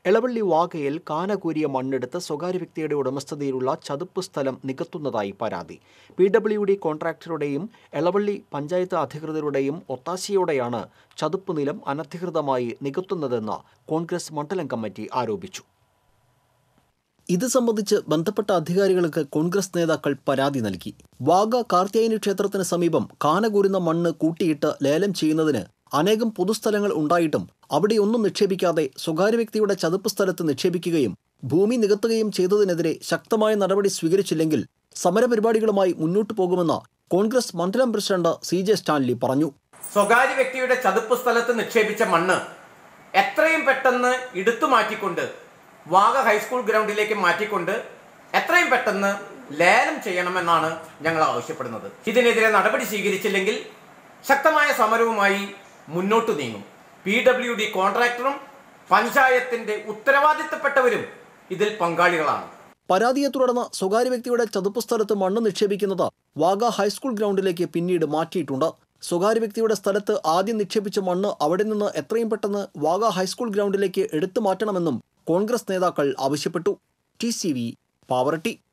എളവള്ളി വാകയിൽ കാനകൂരിയ മണ്ണെടുത്ത് സ്വകാര്യ വ്യക്തിയുടെ ഉടമസ്ഥതയിലുള്ള ചതുപ്പ് സ്ഥലം നികത്തുന്നതായി പരാതി. PWD കോൺട്രാക്ടറുടെയും എളവള്ളി പഞ്ചായത്ത് അധികൃതരുടെയും ഒത്താശയോടെയാണ് ചതുപ്പ് നിലം അനധികൃതമായി നികത്തുന്നതെന്ന് കോൺഗ്രസ് മണ്ഡലം കമ്മിറ്റി ആരോപിച്ചു. ഇത് സംബന്ധിച്ച് ബന്ധപ്പെട്ട അധികാരികൾക്ക് കോൺഗ്രസ് നേതാക്കൾ പരാതി നൽകി. വാഗ കാർത്യായനി ക്ഷേത്രത്തിന് സമീപം കാനകൂരുന്ന മണ്ണ് കൂട്ടിയിട്ട് ലേലം ചെയ്യുന്നതിന് അനേകം പൊതുസ്ഥലങ്ങൾ ഉണ്ടായിട്ടും അവിടെയൊന്നും നിക്ഷേപിക്കാതെ സ്വകാര്യ വ്യക്തിയുടെ ചതുപ്പ് സ്ഥലത്ത് നിക്ഷേപിക്കുകയും ഭൂമി നികത്തുകയും ചെയ്തതിനെതിരെ ശക്തമായ നടപടി സ്വീകരിച്ചില്ലെങ്കിൽ സമരപരിപാടികളുമായി മുന്നോട്ടു പോകുമെന്ന് കോൺഗ്രസ് മണ്ഡലം പ്രസിഡന്റ് CJ സ്റ്റാൻലി പറഞ്ഞു. സ്വകാര്യ വ്യക്തിയുടെ ചതുപ്പ് സ്ഥലത്ത് നിക്ഷേപിച്ച മണ്ണ് എത്രയും പെട്ടെന്ന് എടുത്തു മാറ്റിക്കൊണ്ട് വാഗ ഹൈസ്കൂൾ ഗ്രൗണ്ടിലേക്ക് മാറ്റിക്കൊണ്ട് എത്രയും പെട്ടെന്ന് ലേലം ചെയ്യണമെന്നാണ് ഞങ്ങൾ ആവശ്യപ്പെടുന്നത്. ഇതിനെതിരെ നടപടി സ്വീകരിച്ചില്ലെങ്കിൽ ശക്തമായ സമരവുമായി മുന്നോട്ടു നീങ്ങും. PWD കോൺട്രാക്ടറും പഞ്ചായത്തിന്റെ ഉത്തരവാദിത്തപ്പെട്ടവരും ഇതിൽ പങ്കാളികളാണ്. പരാതിയെ തുടർന്ന് സ്വകാര്യ വ്യക്തിയുടെ ചതുപ്പ് സ്ഥലത്ത് മണ്ണ് നിക്ഷേപിക്കുന്നത് വാഗ ഹൈസ്കൂൾ ഗ്രൗണ്ടിലേക്ക് പിന്നീട് മാറ്റിയിട്ടുണ്ട്. സ്വകാര്യ വ്യക്തിയുടെ സ്ഥലത്ത് ആദ്യം നിക്ഷേപിച്ച മണ്ണ് അവിടെ നിന്ന് എത്രയും പെട്ടെന്ന് വാഗ ഹൈസ്കൂൾ ഗ്രൗണ്ടിലേക്ക് എടുത്തു മാറ്റണമെന്നും കോൺഗ്രസ് നേതാക്കൾ ആവശ്യപ്പെട്ടു. TCV പാവറട്ടി.